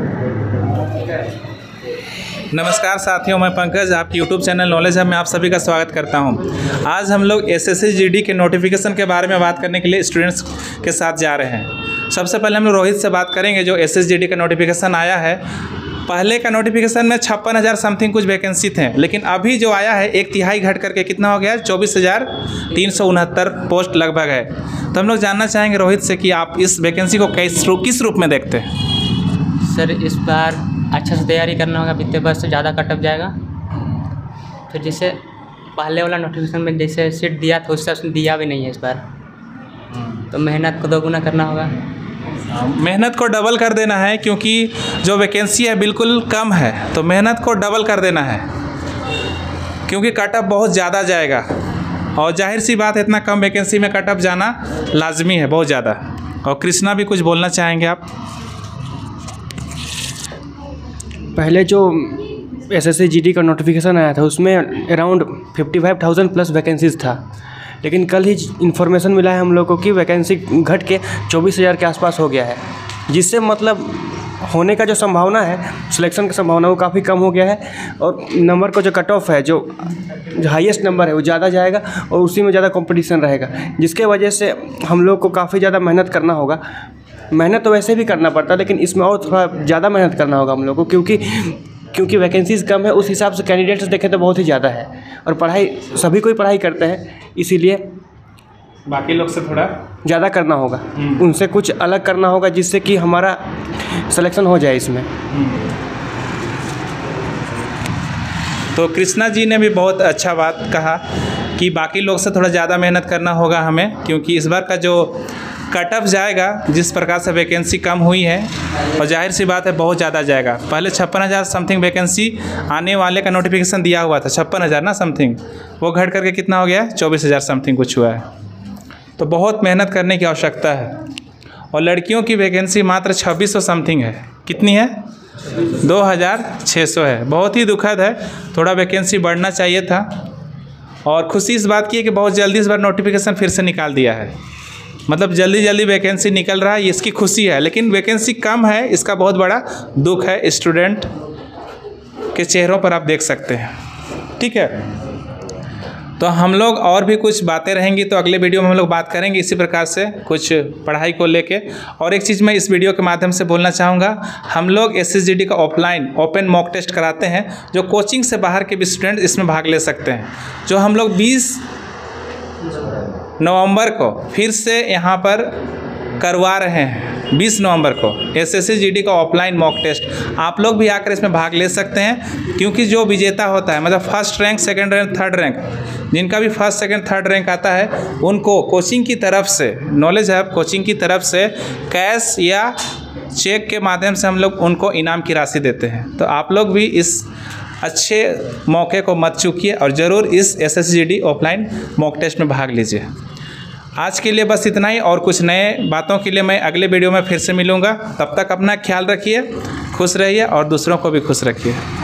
नमस्कार साथियों, मैं पंकज आपकी यूट्यूब चैनल नॉलेज हब में आप सभी का स्वागत करता हूं। आज हम लोग एसएससी जीडी के नोटिफिकेशन के बारे में बात करने के लिए स्टूडेंट्स के साथ जा रहे हैं। सबसे पहले हम लोग रोहित से बात करेंगे जो एसएससी जीडी का नोटिफिकेशन आया है। पहले का नोटिफिकेशन में 56,000 समथिंग कुछ वैकेंसी थे, लेकिन अभी जो आया है 1/3 घट करके कितना हो गया है, 24,369 पोस्ट लगभग है। तो हम लोग जानना चाहेंगे रोहित से कि आप इस वैकेंसी को किस रूप में देखते हैं। सर इस बार अच्छा से तैयारी करना होगा, पिछले बार से ज़्यादा कटअप जाएगा। फिर जैसे पहले वाला नोटिफिकेशन में जैसे सीट दिया था उससे उसने दिया भी नहीं है इस बार, तो मेहनत को दोगुना करना होगा। मेहनत को डबल कर देना है, क्योंकि जो वैकेंसी है बिल्कुल कम है, तो मेहनत को डबल कर देना है क्योंकि कटअप बहुत ज़्यादा जाएगा और जाहिर सी बात है इतना कम वैकेंसी में कटअप जाना लाजमी है बहुत ज़्यादा। और कृष्णा भी कुछ बोलना चाहेंगे आप। पहले जो एसएससी जीडी का नोटिफिकेशन आया था उसमें अराउंड 55,000 प्लस वैकेंसीज़ था, लेकिन कल ही इन्फॉर्मेशन मिला है हम लोगों को कि वैकेंसी घट के 24,000 के आसपास हो गया है, जिससे मतलब होने का जो संभावना है, सिलेक्शन की संभावना वो काफ़ी कम हो गया है। और नंबर का जो कट ऑफ है, जो हाईएस्ट नंबर है वो ज़्यादा जाएगा और उसी में ज़्यादा कंपटीशन रहेगा, जिसके वजह से हम लोग को काफ़ी ज़्यादा मेहनत करना होगा। मेहनत तो वैसे भी करना पड़ता है, लेकिन इसमें और थोड़ा ज़्यादा मेहनत करना होगा हम लोग को, क्योंकि वैकेंसीज़ कम है, उस हिसाब से कैंडिडेट्स देखें तो बहुत ही ज़्यादा है और पढ़ाई सभी कोई पढ़ाई करते हैं, इसीलिए बाकी लोग से थोड़ा ज़्यादा करना होगा, उनसे कुछ अलग करना होगा जिससे कि हमारा सिलेक्शन हो जाए इसमें। तो कृष्णा जी ने भी बहुत अच्छा बात कहा कि बाकी लोग से थोड़ा ज़्यादा मेहनत करना होगा हमें, क्योंकि इस बार का जो कटअप जाएगा जिस प्रकार से वैकेंसी कम हुई है, और जाहिर सी बात है बहुत ज़्यादा जाएगा। पहले 56,000 समथिंग वैकेंसी आने वाले का नोटिफिकेशन दिया हुआ था, 56,000 ना समथिंग, वो घट करके कितना हो गया, 24,000 समथिंग कुछ हुआ है। तो बहुत मेहनत करने की आवश्यकता है। और लड़कियों की वैकेंसी मात्र 2600 समथिंग है। कितनी है, 2,600 है। बहुत ही दुखद है, थोड़ा वैकेंसी बढ़ना चाहिए था। और खुशी इस बात की है कि बहुत जल्दी इस बार नोटिफिकेशन फिर से निकाल दिया है, मतलब जल्दी जल्दी वैकेंसी निकल रहा है, इसकी खुशी है। लेकिन वैकेंसी कम है, इसका बहुत बड़ा दुख है, स्टूडेंट के चेहरों पर आप देख सकते हैं। ठीक है, तो हम लोग और भी कुछ बातें रहेंगी तो अगले वीडियो में हम लोग बात करेंगे इसी प्रकार से कुछ पढ़ाई को लेके। और एक चीज़ मैं इस वीडियो के माध्यम से बोलना चाहूँगा, हम लोग एसएसजीडी का ऑफलाइन ओपन मॉक टेस्ट कराते हैं, जो कोचिंग से बाहर के भी स्टूडेंट इसमें भाग ले सकते हैं, जो हम लोग 20 नवंबर को फिर से यहाँ पर करवा रहे हैं। 20 नवंबर को एसएससी जीडी का ऑफलाइन मॉक टेस्ट, आप लोग भी आकर इसमें भाग ले सकते हैं, क्योंकि जो विजेता होता है, मतलब first rank, second rank, third rank, जिनका भी फर्स्ट सेकंड थर्ड रैंक आता है, उनको कोचिंग की तरफ से, नॉलेज हब कोचिंग की तरफ से कैश या चेक के माध्यम से हम लोग उनको इनाम की राशि देते हैं। तो आप लोग भी इस अच्छे मौके को मत चूकिए और ज़रूर इस SSC GD offline mock test में भाग लीजिए। आज के लिए बस इतना ही, और कुछ नए बातों के लिए मैं अगले वीडियो में फिर से मिलूँगा। तब तक अपना ख्याल रखिए, खुश रहिए और दूसरों को भी खुश रखिए।